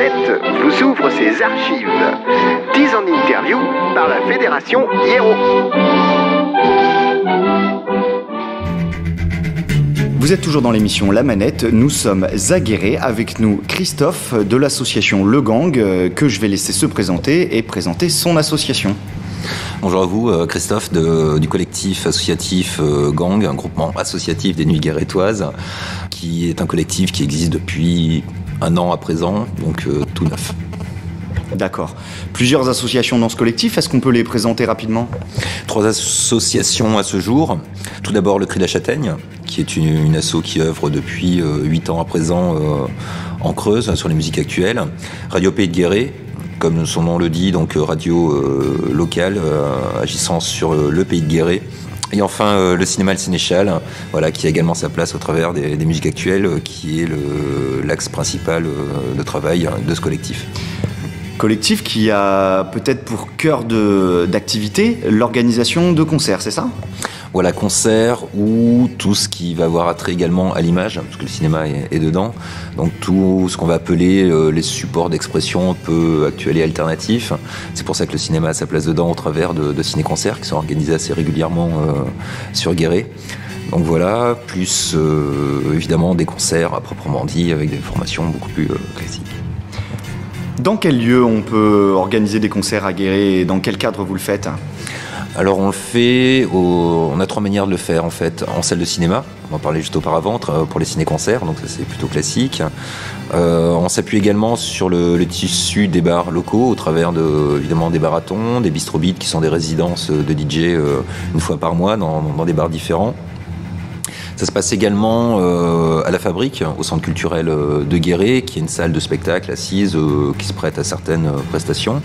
Manette vous ouvre ses archives. 10 ans d'interview par la Fédération Hiero. Vous êtes toujours dans l'émission La Manette, nous sommes à Guéret, avec nous Christophe de l'association Le Gang, que je vais laisser se présenter et présenter son association. Bonjour à vous, Christophe du collectif associatif Gang, un groupement associatif des Nuits guérétoises, qui est un collectif qui existe depuis 1 an à présent, donc tout neuf. D'accord. Plusieurs associations dans ce collectif, est-ce qu'on peut les présenter rapidement ? 3 associations à ce jour. Tout d'abord le Cri de la Châtaigne, qui est une asso qui œuvre depuis 8 ans à présent en Creuse sur les musiques actuelles. Radio Pays de Guéret, comme son nom le dit, donc radio locale agissant sur le Pays de Guéret. Et enfin le cinéma Le Sénéchal, voilà, qui a également sa place au travers des musiques actuelles, qui est l'axe principal de travail de ce collectif. Collectif qui a peut-être pour cœur d'activité l'organisation de concerts, c'est ça ? Voilà, concerts ou tout ce qui va avoir attrait également à l'image, parce que le cinéma est dedans. Donc tout ce qu'on va appeler les supports d'expression un peu actuels et alternatifs. C'est pour ça que le cinéma a sa place dedans au travers de ciné-concerts qui sont organisés assez régulièrement sur Guéret. Donc voilà, plus évidemment des concerts à proprement dit avec des formations beaucoup plus classiques. Dans quel lieu on peut organiser des concerts à Guéret et dans quel cadre vous le faites ? Alors on le fait, on a 3 manières de le faire en fait. En salle de cinéma, on en parlait juste auparavant, pour les ciné-concerts, donc ça c'est plutôt classique. On s'appuie également sur le tissu des bars locaux au travers évidemment des baratons, des bistrobeats qui sont des résidences de DJ une fois par mois dans des bars différents. Ça se passe également à la Fabrique, au centre culturel de Guéret, qui est une salle de spectacle assise qui se prête à certaines prestations.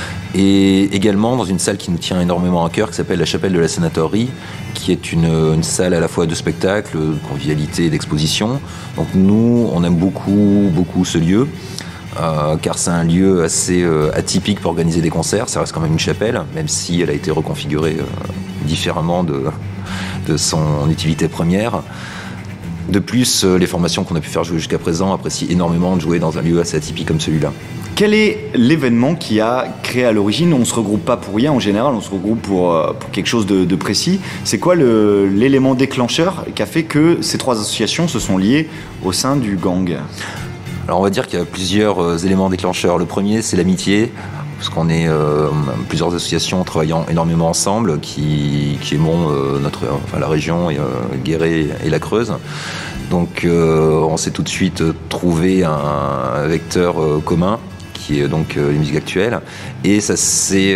Et également dans une salle qui nous tient énormément à cœur, qui s'appelle la Chapelle de la Sénatorerie, qui est une salle à la fois de spectacle, de convivialité et d'exposition. Donc nous, on aime beaucoup ce lieu. Car c'est un lieu assez atypique pour organiser des concerts. Ça reste quand même une chapelle, même si elle a été reconfigurée différemment de son utilité première. De plus, les formations qu'on a pu faire jouer jusqu'à présent apprécient énormément de jouer dans un lieu assez atypique comme celui-là. Quel est l'événement qui a créé à l'origine ? On ne se regroupe pas pour rien, en général, on se regroupe pour quelque chose de précis. C'est quoi l'élément déclencheur qui a fait que ces 3 associations se sont liées au sein du Gang ? Alors on va dire qu'il y a plusieurs éléments déclencheurs. Le premier, c'est l'amitié, parce qu'on est plusieurs associations travaillant énormément ensemble, qui aimons la région, Guéret et la Creuse. Donc on s'est tout de suite trouvé un vecteur commun, qui est donc les musiques actuelles, et ça s'est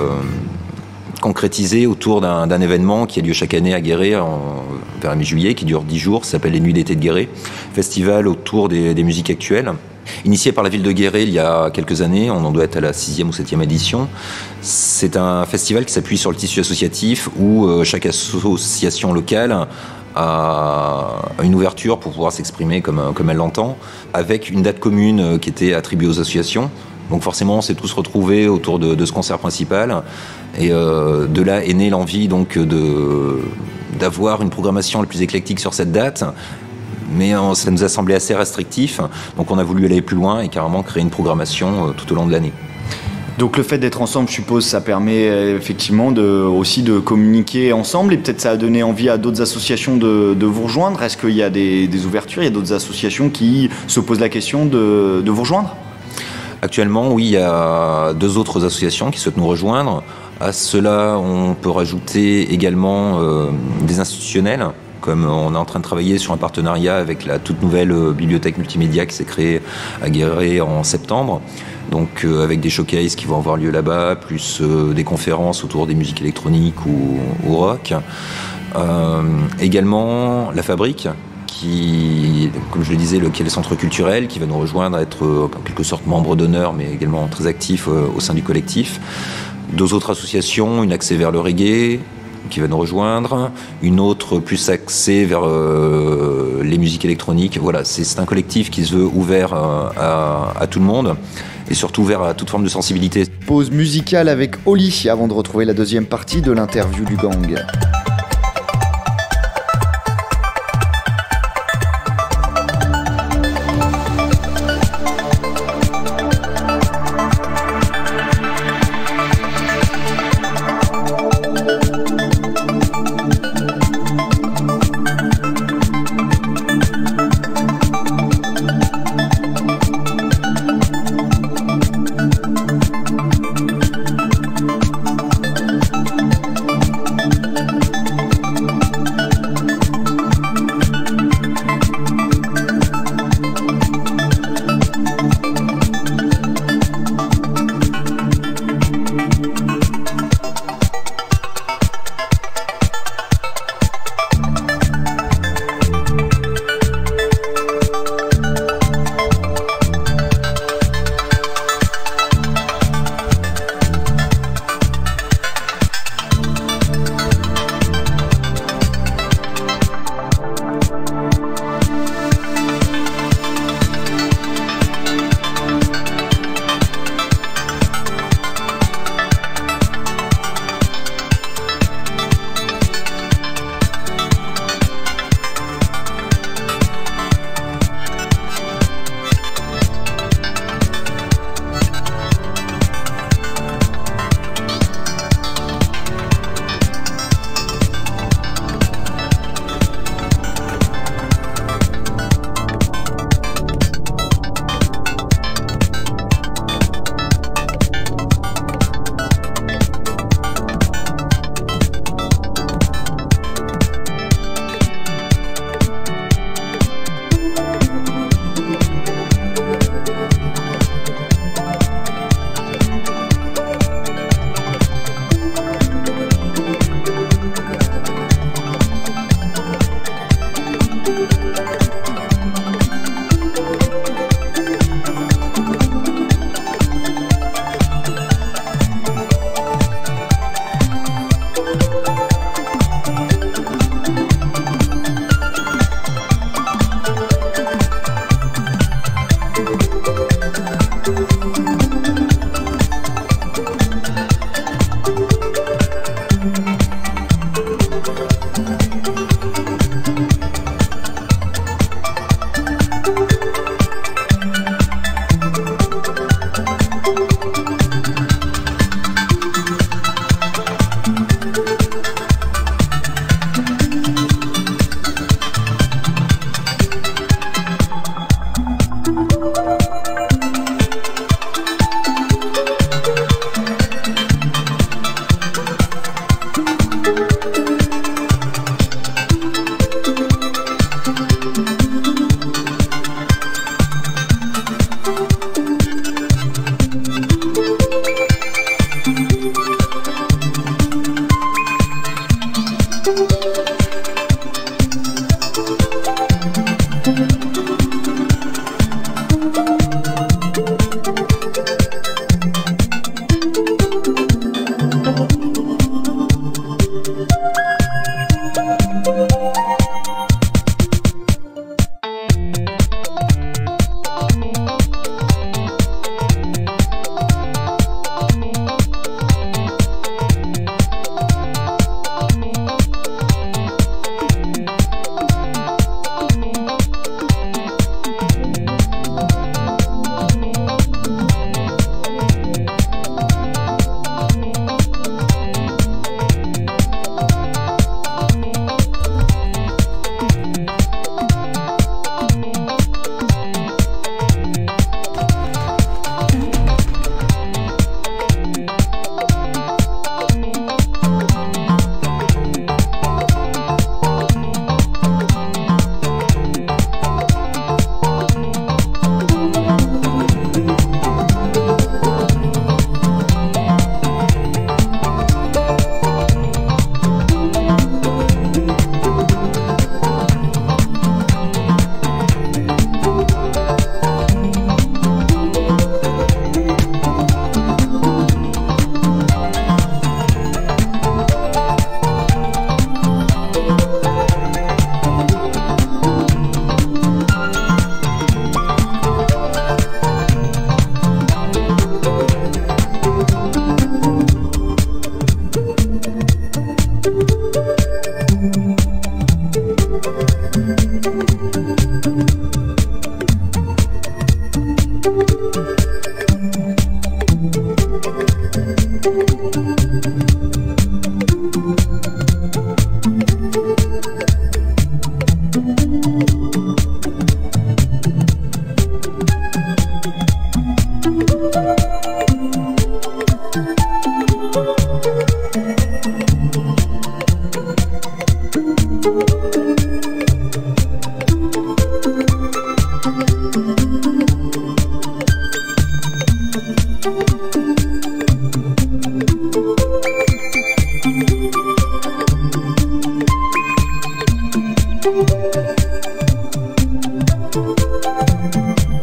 concrétisé autour d'un événement qui a lieu chaque année à Guéret vers la mi-juillet, qui dure 10 jours, ça s'appelle les Nuits d'été de Guéret, festival autour des musiques actuelles. Initié par la ville de Guéret il y a quelques années, on en doit être à la 6e ou 7e édition. C'est un festival qui s'appuie sur le tissu associatif où chaque association locale a une ouverture pour pouvoir s'exprimer comme elle l'entend, avec une date commune qui était attribuée aux associations. Donc forcément, on s'est tous retrouvés autour de ce concert principal. Et de là est née l'envie donc d'avoir une programmation la plus éclectique sur cette date. Mais ça nous a semblé assez restrictif. Donc on a voulu aller plus loin et carrément créer une programmation tout au long de l'année. Donc le fait d'être ensemble, je suppose, ça permet effectivement aussi de communiquer ensemble et peut-être ça a donné envie à d'autres associations de vous rejoindre. Est-ce qu'il y a des ouvertures, il y a d'autres associations qui se posent la question de vous rejoindre ? Actuellement, oui, il y a 2 autres associations qui souhaitent nous rejoindre. À cela, on peut rajouter également des institutionnels, comme on est en train de travailler sur un partenariat avec la toute nouvelle bibliothèque multimédia qui s'est créée à Guéret en septembre. Donc avec des showcases qui vont avoir lieu là-bas, plus des conférences autour des musiques électroniques ou rock. Également la Fabrique, qui, comme je le disais, qui est le centre culturel, qui va nous rejoindre, être en quelque sorte membre d'honneur, mais également très actif au sein du collectif. 2 autres associations, une axée vers le reggae, qui va nous rejoindre, une autre plus axée vers les musiques électroniques. Voilà, c'est un collectif qui se veut ouvert à tout le monde et surtout ouvert à toute forme de sensibilité. Pause musicale avec Oli avant de retrouver la deuxième partie de l'interview du Gang.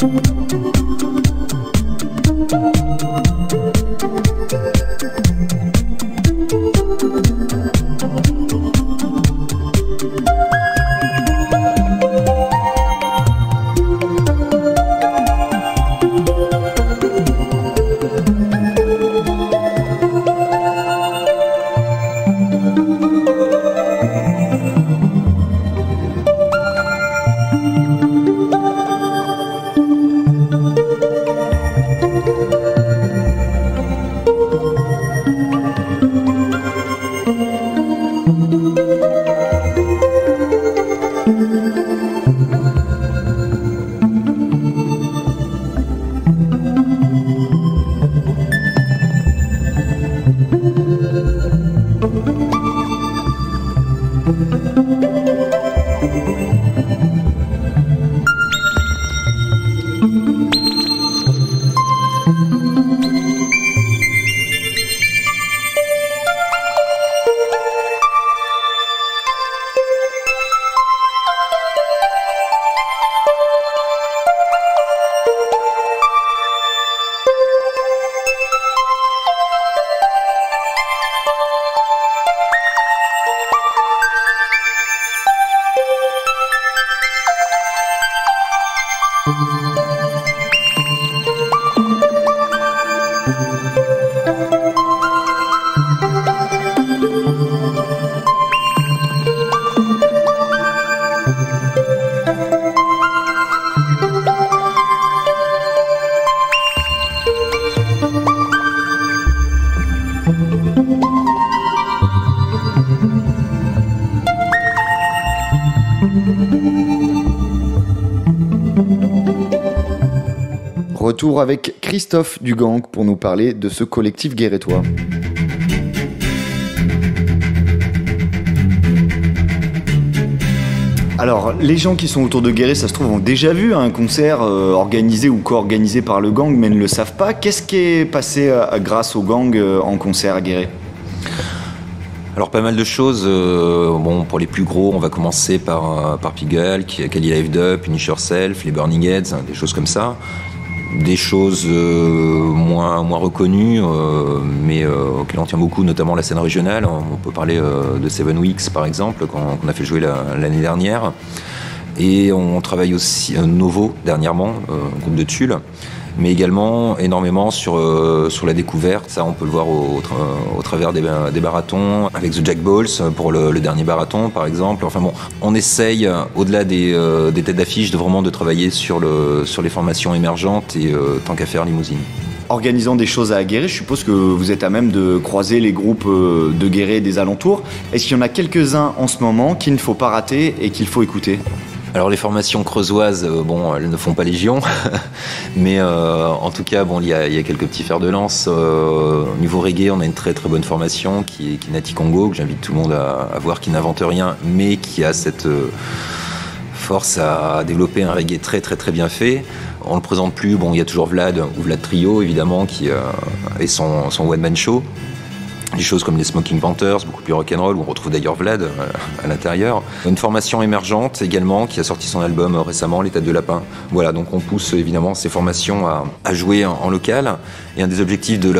Retour avec Christophe Dugang pour nous parler de ce collectif guérétois. Alors, les gens qui sont autour de Guéret, ça se trouve, ont déjà vu un concert organisé ou co-organisé par le gang, mais ne le savent pas. Qu'est-ce qui est passé grâce au gang en concert à Guéret ? Alors pas mal de choses. Bon, pour les plus gros, on va commencer par Pigalle, Kali Live Dub, Finish Yourself, les Burning Heads, des choses comme ça. Des choses moins reconnues, mais auxquelles on tient beaucoup, notamment la scène régionale. On peut parler de Seven Weeks, par exemple, qu'on a fait jouer l'année dernière. Et on travaille aussi Novo, dernièrement, un groupe de Tulle, mais également énormément sur la découverte. Ça, on peut le voir au travers des marathons, avec The Jack Balls pour le dernier marathon, par exemple. Enfin bon, on essaye, au-delà des têtes d'affiche, de travailler sur les formations émergentes et tant qu'à faire, Limousine. Organisant des choses à Guéret, je suppose que vous êtes à même de croiser les groupes de Guéret et des alentours. Est-ce qu'il y en a quelques-uns en ce moment qu'il ne faut pas rater et qu'il faut écouter ? Alors les formations creusoises, bon, elles ne font pas légion, mais en tout cas, bon, il y a quelques petits fers de lance. Au niveau reggae, on a une très très bonne formation qui est Nati Congo, que j'invite tout le monde à voir, qui n'invente rien, mais qui a cette force à développer un reggae très très très bien fait. On ne le présente plus, bon, il y a toujours Vlad Trio, évidemment, qui est son one-man show. Des choses comme les Smoking Panthers, beaucoup plus rock'n'roll, où on retrouve d'ailleurs Vlad à l'intérieur. Une formation émergente également, qui a sorti son album récemment, Les Têtes de Lapin. Voilà, donc on pousse évidemment ces formations à jouer en local. Et un des objectifs de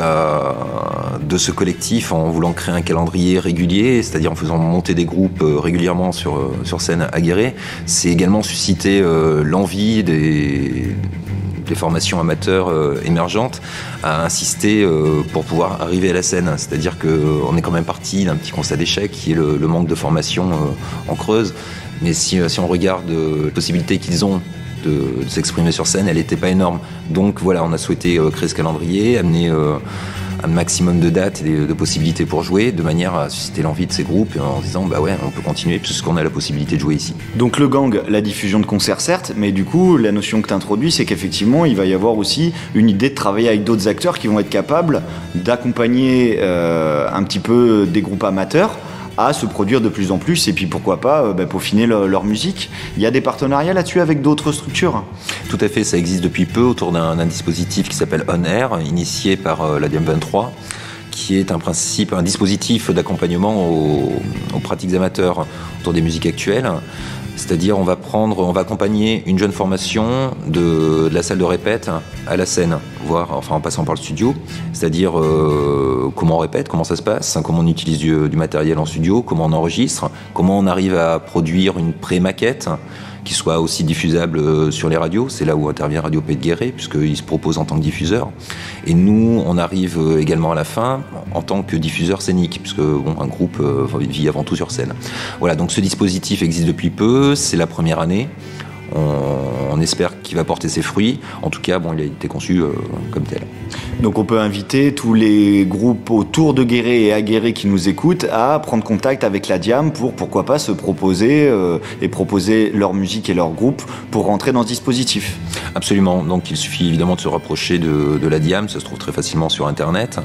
ce collectif, en voulant créer un calendrier régulier, c'est-à-dire en faisant monter des groupes régulièrement sur scène à Guéret, c'est également susciter l'envie des formations amateurs émergentes à insister pour pouvoir arriver à la scène. C'est-à-dire qu'on est quand même parti d'un petit constat d'échec qui est le manque de formation en Creuse. Mais si on regarde les possibilités qu'ils ont de s'exprimer sur scène, elle n'était pas énorme. Donc voilà, on a souhaité créer ce calendrier, amener un maximum de dates et de possibilités pour jouer, de manière à susciter l'envie de ces groupes en disant bah ouais, on peut continuer puisqu'on a la possibilité de jouer ici. Donc le gang, la diffusion de concerts certes, mais du coup la notion que tu introduis, c'est qu'effectivement il va y avoir aussi une idée de travailler avec d'autres acteurs qui vont être capables d'accompagner un petit peu des groupes amateurs à se produire de plus en plus et puis pourquoi pas peaufiner leur musique. Il y a des partenariats là-dessus avec d'autres structures ? Tout à fait, ça existe depuis peu autour d'un dispositif qui s'appelle On Air, initié par la DM23, qui est un dispositif d'accompagnement aux pratiques amateurs autour des musiques actuelles. C'est-à-dire, on va accompagner une jeune formation de la salle de répète à la scène, en passant par le studio. C'est-à-dire, comment on répète, comment ça se passe, comment on utilise du matériel en studio, comment on enregistre, comment on arrive à produire une pré-maquette qui soit aussi diffusable sur les radios. C'est là où intervient Radio Pays de Guéret, puisqu'il se propose en tant que diffuseur. Et nous, on arrive également à la fin en tant que diffuseur scénique, puisque un groupe vit avant tout sur scène. Voilà, donc ce dispositif existe depuis peu, c'est la première année. On espère qu'il va porter ses fruits. En tout cas, il a été conçu comme tel. Donc on peut inviter tous les groupes autour de Guéret et à Guéret qui nous écoutent à prendre contact avec la Diam pour, pourquoi pas, se proposer et proposer leur musique et leur groupe pour rentrer dans ce dispositif. Absolument. Donc il suffit évidemment de se rapprocher de la Diam, ça se trouve très facilement sur Internet,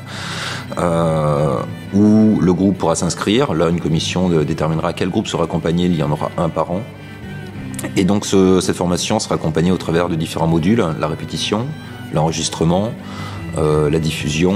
où le groupe pourra s'inscrire. Là, une commission déterminera quel groupe sera accompagné. Il y en aura un par an. Et donc cette formation sera accompagnée au travers de différents modules, la répétition, l'enregistrement, la diffusion,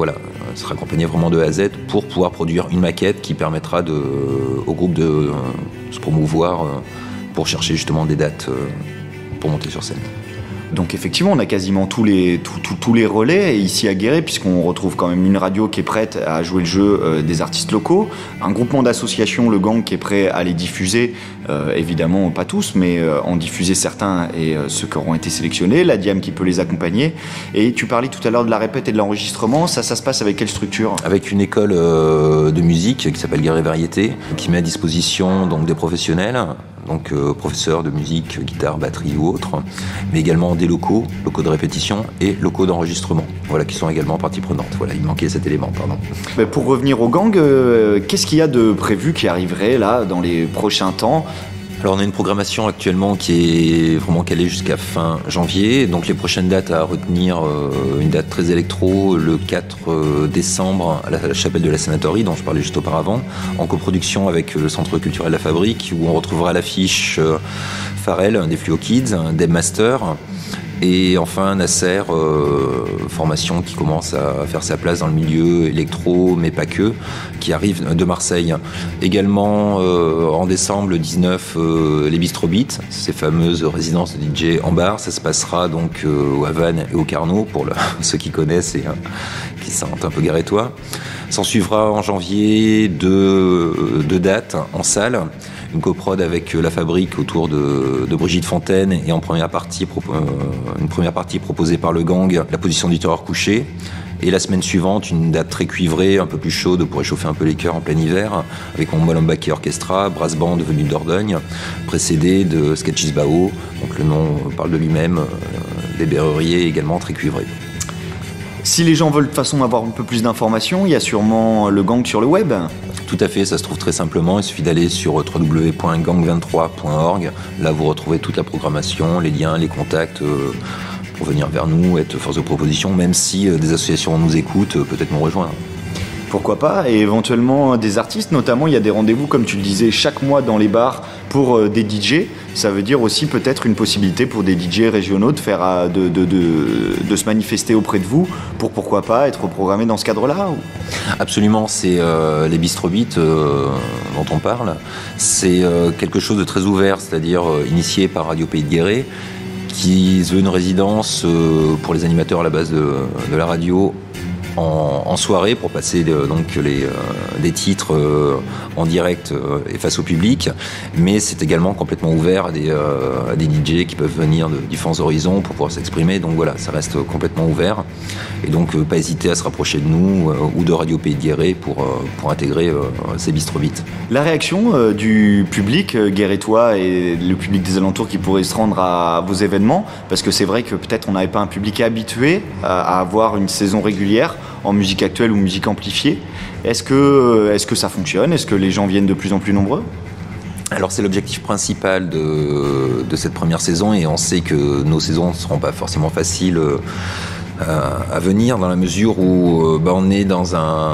sera accompagnée vraiment de A à Z pour pouvoir produire une maquette qui permettra au groupe de se promouvoir pour chercher justement des dates pour monter sur scène. Donc effectivement, on a quasiment tous les relais ici à Guéret, puisqu'on retrouve quand même une radio qui est prête à jouer le jeu des artistes locaux, un groupement d'associations, le Gang, qui est prêt à les diffuser, évidemment pas tous, mais en diffuser certains et ceux qui auront été sélectionnés, la Diam qui peut les accompagner. Et tu parlais tout à l'heure de la répète et de l'enregistrement, ça se passe avec quelle structure ? Avec une école de musique qui s'appelle Guéret Variété, qui met à disposition donc des professionnels, donc professeurs de musique, guitare, batterie ou autres, mais également des locaux de répétition et locaux d'enregistrement, qui sont également partie prenante. Voilà, il manquait cet élément, pardon. Mais pour revenir au Gang, qu'est-ce qu'il y a de prévu qui arriverait là dans les prochains temps ? Alors on a une programmation actuellement qui est vraiment calée jusqu'à fin janvier. Donc les prochaines dates à retenir, une date très électro, le 4 décembre à la chapelle de la Sénatorie, dont je parlais juste auparavant, en coproduction avec le Centre culturel La Fabrique, où on retrouvera l'affiche Pharrell, des Fluo Kids, Deb Master, et enfin Nasser, formation qui commence à faire sa place dans le milieu électro, mais pas que, qui arrive de Marseille. Également en décembre, le 19, les Bistro Beats, ces fameuses résidences de DJ en bar. Ça se passera donc au Havane et au Carnot, pour ceux qui connaissent et qui sentent un peu guérétois. S'en suivra en janvier deux dates en salle. Une coprode avec La Fabrique autour de Brigitte Fontaine, et en première partie, une première partie proposée par le Gang, la position du terreur couché. Et la semaine suivante, une date très cuivrée, un peu plus chaude pour réchauffer un peu les cœurs en plein hiver, avec mon Molenbeek Orchestra, brass band venu de Dordogne, précédé de Sketches Bao, donc le nom parle de lui-même, des berruriers également très cuivrés. Si les gens veulent de toute façon avoir un peu plus d'informations, il y a sûrement le Gang sur le web. Tout à fait, ça se trouve très simplement. Il suffit d'aller sur www.gang23.org. Là, vous retrouvez toute la programmation, les liens, les contacts pour venir vers nous, être force de proposition, même si des associations nous écoutent, peut-être nous rejoindre. Pourquoi pas, et éventuellement des artistes, notamment il y a des rendez-vous, comme tu le disais, chaque mois dans les bars pour des DJ. Ça veut dire aussi peut-être une possibilité pour des DJ régionaux de faire de se manifester auprès de vous pour, pourquoi pas, être programmés dans ce cadre-là ou... Absolument, c'est les Bistro Beats dont on parle. C'est quelque chose de très ouvert, c'est-à-dire initié par Radio Pays de Guéret, qui veut une résidence pour les animateurs à la base de la radio en soirée pour passer des titres en direct et face au public, mais c'est également complètement ouvert à des DJ qui peuvent venir de différents horizons pour pouvoir s'exprimer. Donc voilà, ça reste complètement ouvert, et donc pas hésiter à se rapprocher de nous ou de Radio Pays de Guéret pour intégrer ces Bistro Beats. La réaction du public guérétois et le public des alentours qui pourrait se rendre à vos événements, parce que c'est vrai que peut-être on n'avait pas un public habitué à avoir une saison régulière en musique actuelle ou musique amplifiée. Est-ce que ça fonctionne ? Est-ce que les gens viennent de plus en plus nombreux ? Alors c'est l'objectif principal de cette première saison, et on sait que nos saisons ne seront pas forcément faciles à venir, dans la mesure où on est dans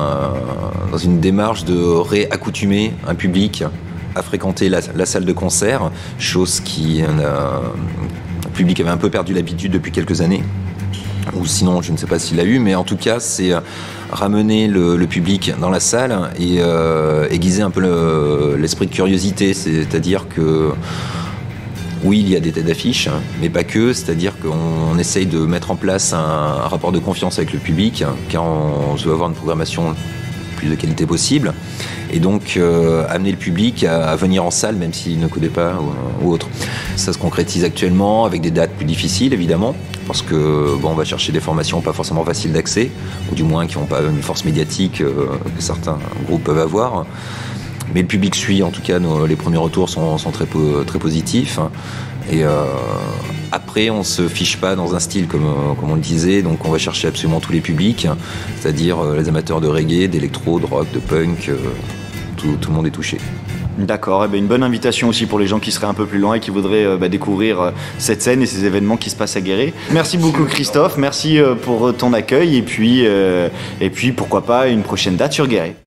une démarche de réaccoutumer un public à fréquenter la salle de concert, chose qui le public avait un peu perdu l'habitude depuis quelques années. ou sinon je ne sais pas s'il l'a eu, mais en tout cas c'est ramener le public dans la salle et aiguiser un peu l'esprit de curiosité, c'est-à-dire que oui, il y a des têtes d'affiche, mais pas que, c'est-à-dire qu'on essaye de mettre en place un rapport de confiance avec le public, car on veut avoir une programmation le plus de qualité possible, et donc amener le public à venir en salle, même s'il ne connaît pas ou autre. Ça se concrétise actuellement avec des dates plus difficiles, évidemment, parce que on va chercher des formations pas forcément faciles d'accès, ou du moins qui n'ont pas une force médiatique que certains groupes peuvent avoir. Mais le public suit, en tout cas, les premiers retours sont très, très positifs. Et après, on ne se fiche pas dans un style, comme on le disait, donc on va chercher absolument tous les publics, c'est-à-dire les amateurs de reggae, d'électro, de rock, de punk, tout le monde est touché. D'accord, une bonne invitation aussi pour les gens qui seraient un peu plus loin et qui voudraient découvrir cette scène et ces événements qui se passent à Guéret. Merci beaucoup Christophe, merci pour ton accueil et puis pourquoi pas une prochaine date sur Guéret.